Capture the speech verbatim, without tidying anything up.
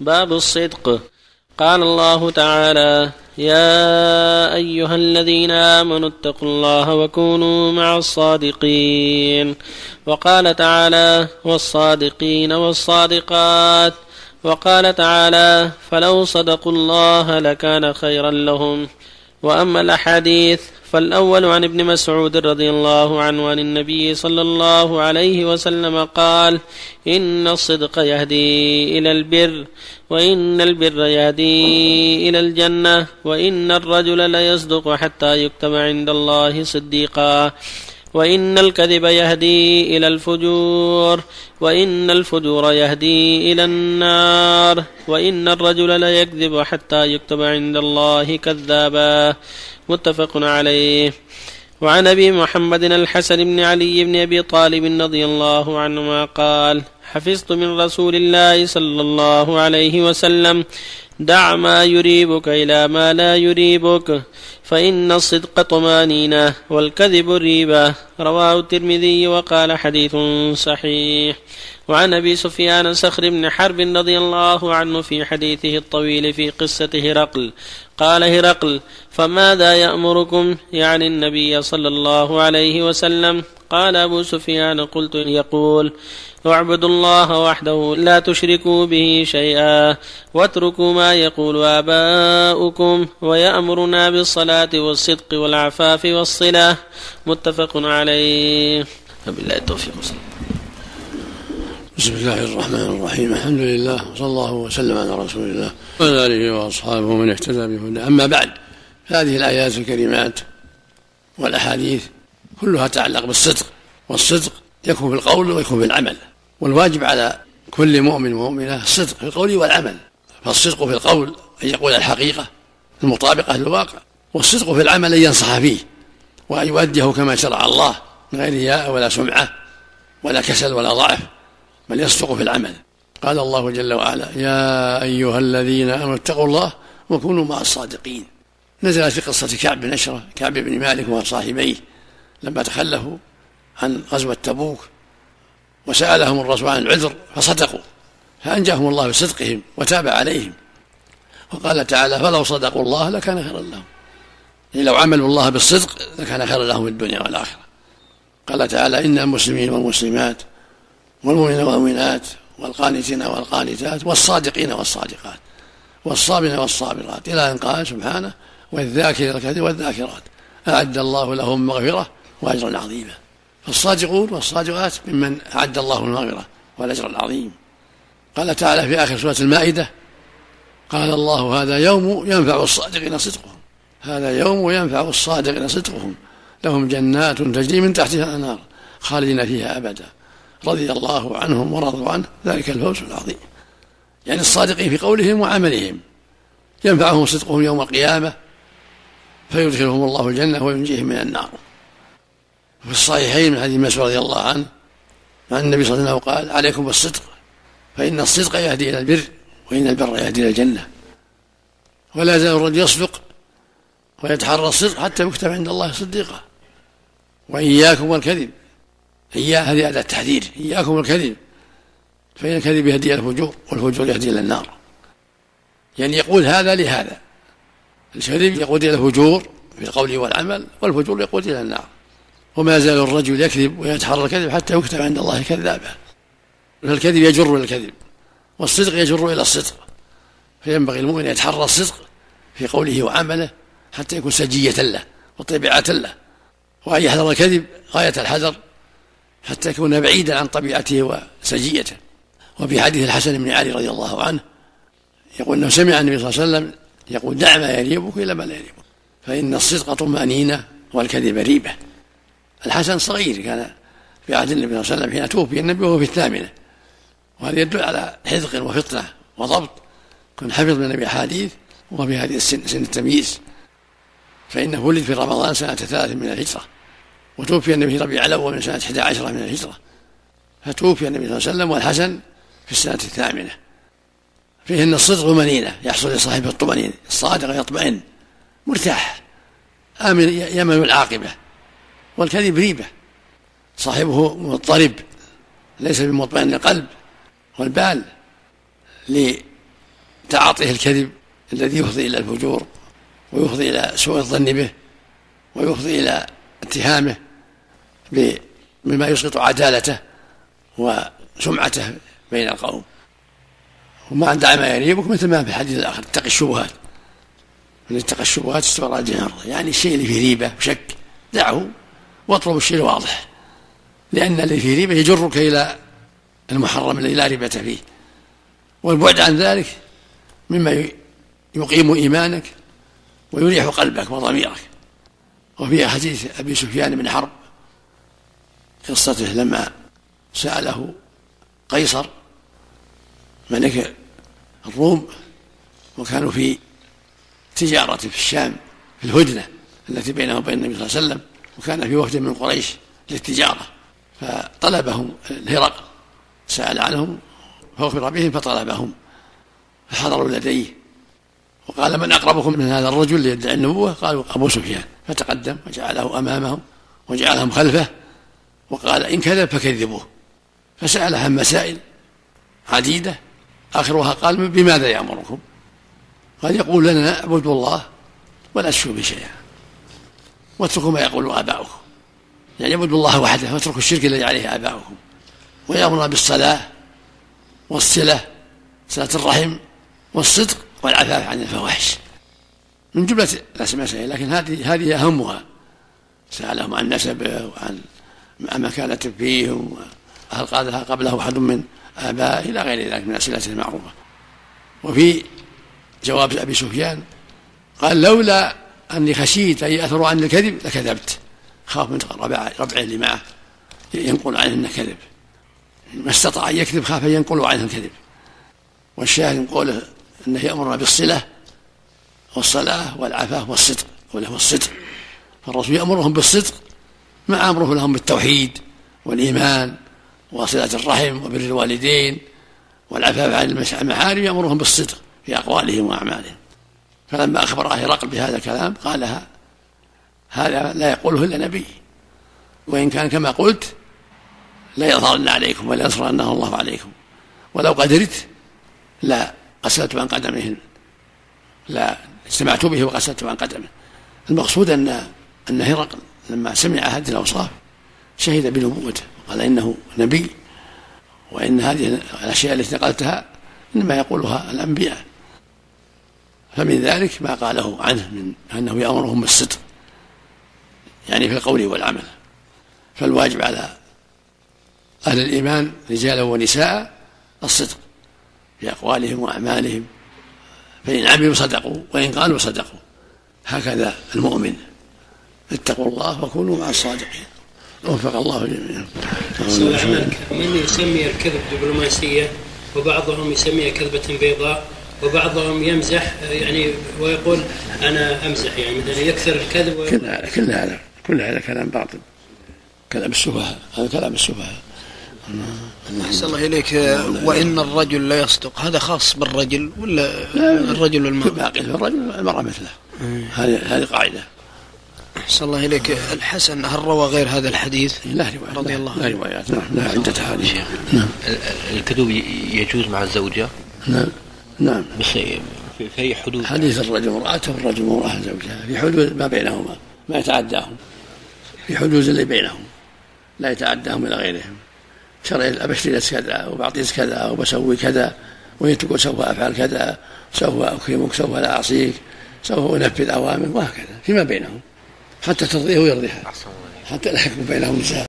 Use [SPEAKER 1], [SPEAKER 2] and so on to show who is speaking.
[SPEAKER 1] باب الصدق. قال الله تعالى: يا أيها الذين آمنوا اتقوا الله وكونوا مع الصادقين. وقال تعالى: والصادقين والصادقات. وقال تعالى: فلو صدقوا الله لكان خيرا لهم. وأما الأحاديث فالأول عن ابن مسعود رضي الله عنه عن النبي صلى الله عليه وسلم قال: إن الصدق يهدي إلى البر، وإن البر يهدي إلى الجنة، وإن الرجل ليصدق حتى يكتب عند الله صديقا، وإن الكذب يهدي إلى الفجور، وإن الفجور يهدي إلى النار، وإن الرجل ليكذب حتى يكتب عند الله كذابا. متفق عليه. وعن أبي محمد الحسن بن علي بن أبي طالب رضي الله عنهما قال: حفظت من رسول الله صلى الله عليه وسلم: دع ما يريبك إلى ما لا يريبك، فإن الصدق طمانينة والكذب ريبة. رواه الترمذي وقال: حديث صحيح. وعن أبي سفيان صخر بن حرب رضي الله عنه في حديثه الطويل في قصة هرقل قال هرقل: فماذا يأمركم؟ يعني النبي صلى الله عليه وسلم. قال أبو سفيان: قلت: يقول: اعبدوا الله وحده لا تشركوا به شيئا، واتركوا ما يقول آباؤكم، ويأمرنا بالصلاة والصدق والعفاف والصلة. متفق عليه. وبالله التوفيق.
[SPEAKER 2] بسم الله الرحمن الرحيم. الحمد لله وصلى الله وسلم على رسول الله وعلى آله وأصحابه من اهتدى بهداه. أما بعد، هذه الآيات الكريمات والأحاديث كلها تتعلق بالصدق، والصدق يكون في القول ويكون في العمل، والواجب على كل مؤمن ومؤمنة الصدق في القول والعمل. فالصدق في القول أن يقول الحقيقة المطابقة للواقع، والصدق في العمل أن ينصح فيه وأن يؤديه كما شرع الله من غير رياء ولا سمعة ولا كسل ولا ضعف، بل يصدق في العمل. قال الله جل وعلا: يا أيها الذين آمنوا اتقوا الله وكونوا مع الصادقين. نزلت في قصة كعب بن أشرف كعب بن مالك وصاحبيه لما تخلفوا عن غزوة تبوك وسألهم الرسول عن العذر فصدقوا، فأنجاهم الله بصدقهم وتاب عليهم. وقال تعالى: فلو صدقوا الله لكان خيرا لهم. يعني لو عملوا الله بالصدق لكان خيرا لهم في الدنيا والآخرة. قال تعالى: إن المسلمين والمسلمات والمؤمنين والمؤمنات والقانتين والقانتات والصادقين والصادقات والصابرين والصابرات، إلى أن قال سبحانه: والذاكرين الكثير والذاكرات أعد الله لهم مغفرة وأجرا عظيما. فالصادقون والصادقات ممن أعد الله المغفرة والأجر العظيم. قال تعالى في آخر سورة المائدة: قال الله: هذا يوم ينفع الصادقين صدقهم، هذا يوم ينفع الصادقين صدقهم، لهم جنات تجري من تحتها الأنهار خالدين فيها أبدا، رضي الله عنهم ورضوا عنه، ذلك الفوز العظيم. يعني الصادقين في قولهم وعملهم ينفعهم صدقهم يوم القيامة، فيدخلهم الله الجنة وينجيهم من النار. في الصحيحين من حديث مسعود رضي الله عنه عن النبي صلى الله عليه وسلم قال: عليكم بالصدق، فإن الصدق يهدي إلى البر، وإن البر يهدي إلى الجنة. ولا يزال الرجل يصدق ويتحرى الصدق حتى يكتب عند الله صديقا. وإياكم والكذب، إياه هذه أداة تحذير، إياكم والكذب، فإن الكذب يهدي إلى الفجور، والفجور يهدي إلى النار. يعني يقول هذا لهذا، الكذب يقود إلى الفجور في القول والعمل، والفجور يقود إلى النار. وما يزال الرجل يكذب ويتحرى الكذب حتى يكتب عند الله كذابا. فالكذب يجر إلى الكذب، والصدق يجر إلى الصدق. فينبغي المؤمن يتحرى الصدق في قوله وعمله حتى يكون سجية له وطبيعة له، وأن يحذر الكذب غاية الحذر حتى يكون بعيدا عن طبيعته وسجيته. وفي حديث الحسن بن علي رضي الله عنه يقول أنه سمع النبي صلى الله عليه وسلم يقول: دع ما يريبك إلى ما لا يريبك، فإن الصدق طمأنينة والكذب ريبة. الحسن صغير كان في عهد النبي صلى الله عليه وسلم حين توفي النبي وهو في الثامنة، وهذا يدل على حذق وفطنة وضبط، كن حفظ من النبي حديث وهو في هذه السن، سن التمييز. فإنه ولد في رمضان سنة ثلاث من الهجرة، وتوفي النبي في ربيع الأول من سنة إحدى عشرة من الهجرة، فتوفي النبي صلى الله عليه وسلم والحسن في السنة الثامنة. فيه أن الصدق طمأنينة، يحصل لصاحبه الطمأنينة، الصادق يطمئن مرتاح آمن يمن العاقبة. والكذب ريبة، صاحبه مضطرب ليس بمطمئن القلب والبال تعاطيه الكذب الذي يفضي إلى الفجور ويفضي إلى سوء الظن به ويفضي إلى اتهامه بما يسقط عدالته وسمعته بين القوم. وما دع ما يريبك، مثل ما في الحديث الآخر اتق الشبهات، من اتقى الشبهات استبرأ دينه. يعني الشيء اللي فيه ريبة وشك دعه واطلب الشيء الواضح، لأن اللي فيه ريبة يجرك إلى المحرم الذي لا ريبة فيه، والبعد عن ذلك مما يقيم إيمانك ويريح قلبك وضميرك. وفي حديث أبي سفيان بن حرب قصته لما سأله قيصر ملك الروم، وكانوا في تجارة في الشام في الهدنة التي بينه وبين النبي صلى الله عليه وسلم، وكان في وفد من قريش للتجارة، فطلبهم الهرقل، سأل عنهم فأخبر بهم فطلبهم، فحضروا لديه وقال من أقربكم من هذا الرجل ليدعي النبوة؟ قالوا أبو سفيان، فتقدم وجعله أمامهم وجعلهم خلفه وقال إن كذب فكذبوه، فسأل عن مسائل عديدة آخرها قال بماذا يأمركم؟ قال يقول لنا اعبدوا الله ولا تشركوا بشيئا واتركوا ما يقول آباؤكم، يعني اعبدوا الله وحده واتركوا الشرك الذي عليه آباؤكم، ويأمرنا بالصلاة والصلة، صلة الرحم والصدق والعفاف عن الفواحش، من جملة المسائل، لكن هذه هذه أهمها. سألهم عن نسبه وعن ما كانت فيه وهل قالها قبله أحد من آبائه إلى غير ذلك من الأسئلة المعروفة. وفي جواب أبي سفيان قال لولا أني خشيت أن يأثروا عن الكذب لكذبت، خاف من ربعه اللي معه ينقل عنه أنه كذب، ما استطاع أن يكذب خاف أن ينقلوا عنه الكذب. والشاهد من قوله أنه يأمرنا بالصلة والصلاة والعفاف والصدق، قوله والصدق، فالرسول يأمرهم بالصدق مع أمره لهم بالتوحيد والإيمان وصلة الرحم وبر الوالدين والعفاف عن المحارم، يأمرهم بالصدق في أقوالهم وأعمالهم. فلما أخبر هرقل بهذا الكلام قالها هذا لا يقوله إلا نبي، وإن كان كما قلت لا يظهرن عليكم ولا ينصرنه الله عليكم، ولو قدرت لا غسلت عن قدمه، لا اجتمعت به وغسلت عن قدمه. المقصود أن أن هرقل لما سمع هذه الأوصاف شهد بنبوته وقال إنه نبي، وإن هذه الأشياء التي نقلتها إنما يقولها الأنبياء. فمن ذلك ما قاله عنه من أنه يأمرهم بالصدق، يعني في القول والعمل. فالواجب على أهل الإيمان رجالا ونساء الصدق في أقوالهم وأعمالهم، فإن عملوا صدقوا وإن قالوا صدقوا، هكذا المؤمن. اتقوا الله وكونوا مع الصادقين. وفق الله جميعا.
[SPEAKER 3] من يسمي الكذب دبلوماسية، وبعضهم يسميها كذبة بيضاء، وبعضهم يمزح يعني ويقول أنا أمزح، يعني مثلا يكثر الكذب.
[SPEAKER 2] كل هذا كل هذا كل هذا كلام باطل، كلام السفهاء، هذا كلام السفهاء.
[SPEAKER 4] أحسن الله إليك. وإن الرجل لا يصدق، هذا خاص بالرجل ولا الرجل والمرأة؟
[SPEAKER 2] باقي الرجل المرأة مثله، هذه هذه قاعدة.
[SPEAKER 4] أحسن الله إليك. الحسن هل روى غير هذا الحديث؟
[SPEAKER 2] لا روايات
[SPEAKER 4] رضي الله عنه.
[SPEAKER 2] لا روايات، نعم، لا عدة أحاديث. نعم.
[SPEAKER 5] الكذب يجوز مع الزوجة؟
[SPEAKER 2] نعم نعم،
[SPEAKER 5] بس في أي حدود؟
[SPEAKER 2] حديث الرجل امرأته والرجل امرأة زوجها، في حدود ما بينهما، ما يتعداهم، في حدود اللي بينهم لا يتعداهم إلى غيرهم. شرع أبشتري كذا وبعطيك كذا وبسوي كذا، وهي تقول سوف أفعل كذا، سوف أكرمك، سوف لا أعصيك، سوف أنفذ أوامر، وهكذا فيما بينهم، حتى ترضيه ويرضيها، حتى لا يكون بينهم نزاع.